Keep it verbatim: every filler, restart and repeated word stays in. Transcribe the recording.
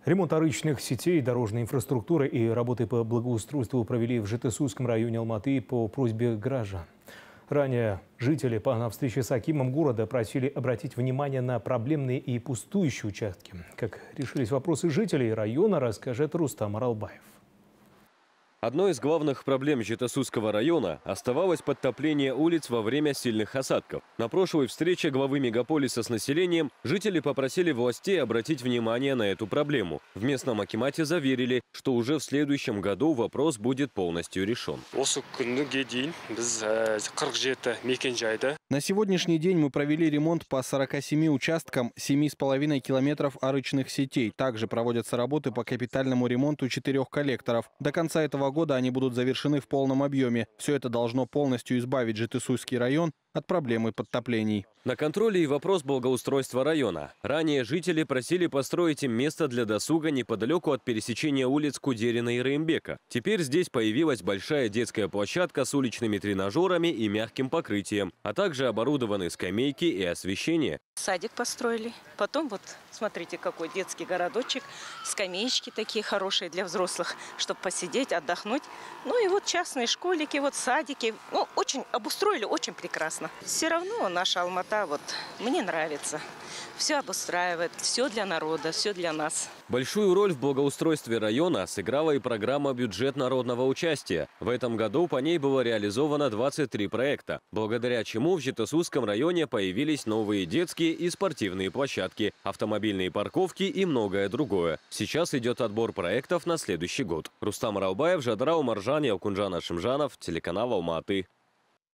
Ремонт арычных сетей, дорожной инфраструктуры и работы по благоустройству провели в Житесусском районе Алматы по просьбе горожан. Ранее жители на встрече с акимом города просили обратить внимание на проблемные и пустующие участки. Как решились вопросы жителей района, расскажет Рустам Аралбаев. Одной из главных проблем Житесусского района оставалось подтопление улиц во время сильных осадков. На прошлой встрече главы мегаполиса с населением жители попросили властей обратить внимание на эту проблему. В местном акимате заверили, что уже в следующем году вопрос будет полностью решен. На сегодняшний день мы провели ремонт по сорока семи участкам семи с половиной километров арычных сетей. Также проводятся работы по капитальному ремонту четырех коллекторов. До конца этого года они будут завершены в полном объеме. Все это должно полностью избавить Житесусский район от проблемы подтоплений. На контроле и вопрос благоустройства района. Ранее жители просили построить им место для досуга неподалеку от пересечения улиц Кудерина и Реймбека. Теперь здесь появилась большая детская площадка с уличными тренажерами и мягким покрытием, а также оборудованы скамейки и освещение. Садик построили. Потом вот смотрите, какой детский городочек. Скамеечки такие хорошие для взрослых, чтобы посидеть, отдохнуть. Ну и вот частные школики, вот садики. Ну, очень обустроили, очень прекрасно. Все равно наша Алмата, вот, мне нравится. Все обустраивает, все для народа, все для нас. Большую роль в благоустройстве района сыграла и программа «Бюджет народного участия». В этом году по ней было реализовано двадцать три проекта, благодаря чему в Житесусском районе появились новые детские и спортивные площадки, автомобильные парковки и многое другое. Сейчас идет отбор проектов на следующий год. Рустам Аралбаев, Жадра Умаржан, Ялкунжан Ашимжанов, телеканал Алматы.